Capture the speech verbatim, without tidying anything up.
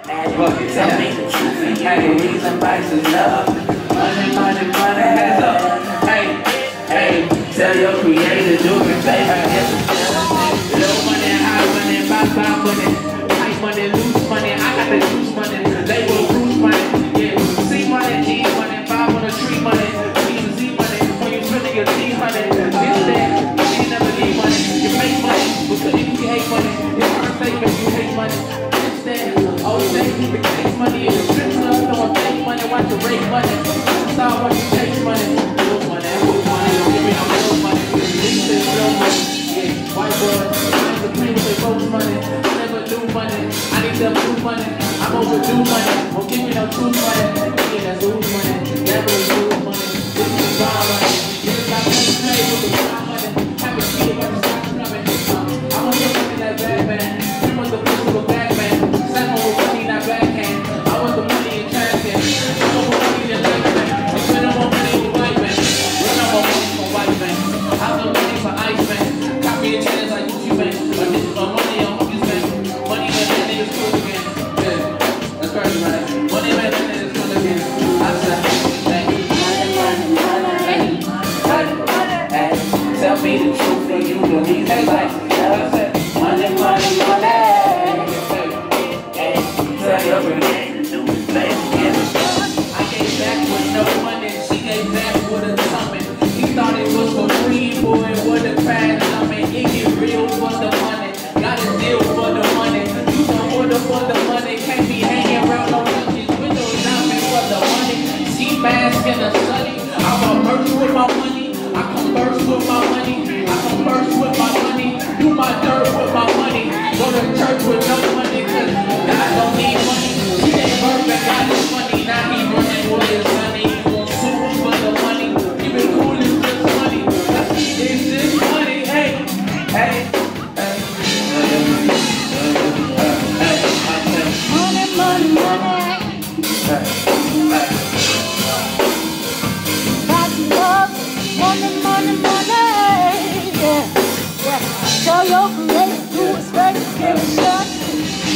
Fuck it, tell me the truth and you the reason vices love. Money, money, money, hands up. Hey, hey, tell your creator do it, baby. Low money, high money, buy, buy money, high money, loose money. I got the juice money, they will lose money. Yeah, C money, G money, five on the tree money, B and Z money. When you spending your G money, this that, you never need money. You make money, but if you hate money, it's not fake if you hate money. This that, all day, you can take money in the strip club, throwing fake money, watch the rake money. Start when you chase money, lose money, lose money, don't give me no real money. This is real money, yeah, white boy, I'm the queen with the most money. I never do money, I need them new money. I'm overdue money, won't give me no true money. Yeah, that's lose money, never lose money. This is raw money, this is how I play with the raw money. Have a kid, but it's not coming. I want your money that bad man, you want the pussy with back man. Seven with money, not backhand. I want the money in trash can. I want the money in life man. I spend no more money with white man. Run no more money for white man. I have no money for ice man. Copy your channels like Gucci man. But this is my money on Hookies man. Money man, that nigga's cool again. Yeah, that's crazy man. Money man, that nigga's cool again. I said, hey, money, money, money, money, money. Tell me the truth and you the reason like I said, money, money, money. Tell your creator do it, baby. I gave back with no money, she gave back with a tummy. He thought it was for free, boy, with a crash tummy. It get real for the money, got a deal for the money. You don't order for the money, can't be hanging around no lunches. Windows shopping for the money. She mask in the sunny. I converse with my money, I converse with my money, I converse with my money. Do my dirt with my money, go to church with no money, cause God don't need money. He ain't perfect, got his money, now he running with his money. He won't sue for the money, he been cool as just money. It's just money, hey, hey, hey. Money, money, money. Hey, hey. That's love, money, money, money. Yeah, yeah. Show your creator, do what's right, give it a shot.